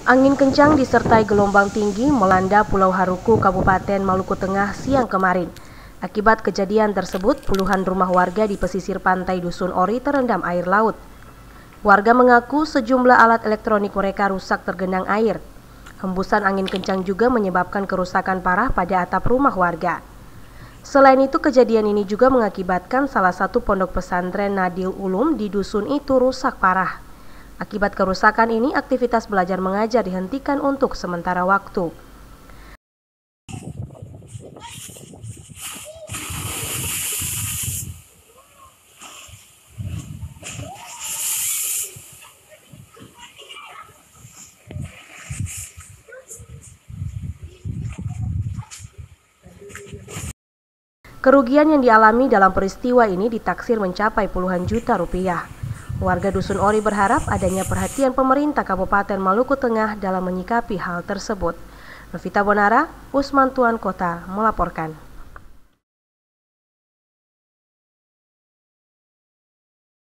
Angin kencang disertai gelombang tinggi melanda Pulau Haruku, Kabupaten Maluku Tengah siang kemarin. Akibat kejadian tersebut, puluhan rumah warga di pesisir pantai Dusun Ori terendam air laut. Warga mengaku sejumlah alat elektronik mereka rusak tergenang air. Hembusan angin kencang juga menyebabkan kerusakan parah pada atap rumah warga. Selain itu, kejadian ini juga mengakibatkan salah satu pondok pesantren Nadil Ulum di dusun itu rusak parah. Akibat kerusakan ini, aktivitas belajar mengajar dihentikan untuk sementara waktu. Kerugian yang dialami dalam peristiwa ini ditaksir mencapai puluhan juta rupiah. Warga Dusun Ori berharap adanya perhatian pemerintah Kabupaten Maluku Tengah dalam menyikapi hal tersebut. Novita Bonara, Usman Tuan Kota melaporkan.